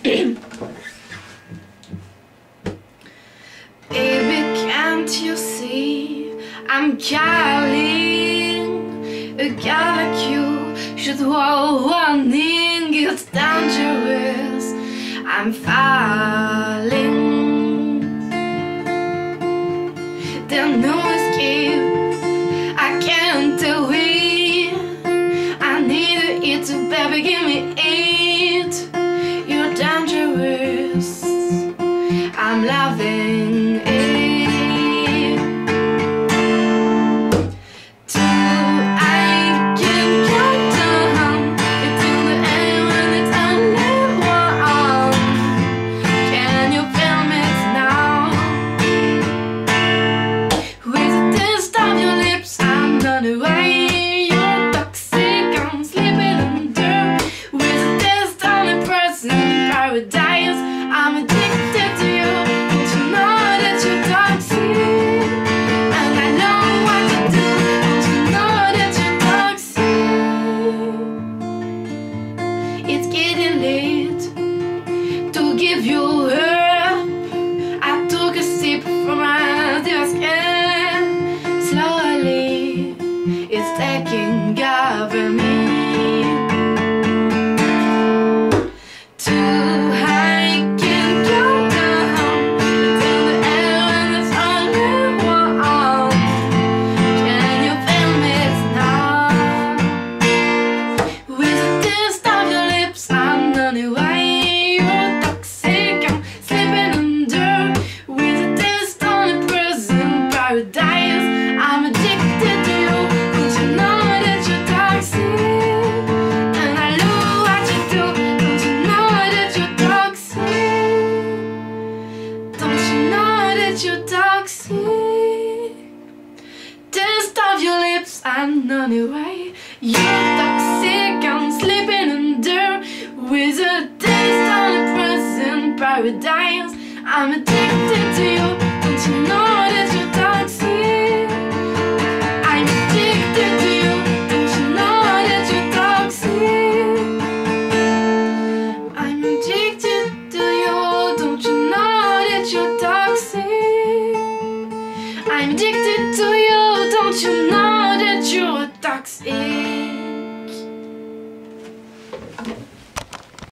Baby, can't you see I'm calling? A guy like you should warning. It's dangerous, I'm falling. There's no escape, I can't away. I need to eat, baby, give me it. You're dangerous, I'm loving it. I'm addicted to you. Don't you know that you're toxic? And I know what to do. Don't you know that you're toxic? It's getting late to give you up. I took a sip from my desk and slowly it's taking over me. I'm addicted to you. Don't you know that you're toxic? And I know what you do. Don't you know that you're toxic? Don't you know that you're toxic? Taste of your lips, I'm on your way. You're toxic, I'm sleeping under with a taste of the present paradise. I'm addicted to you. Don't you know that you're toxic? I'm addicted to you. Don't you know that you're toxic? I'm addicted to you. Don't you know that you're toxic? I'm addicted to you. Don't you know that you're toxic?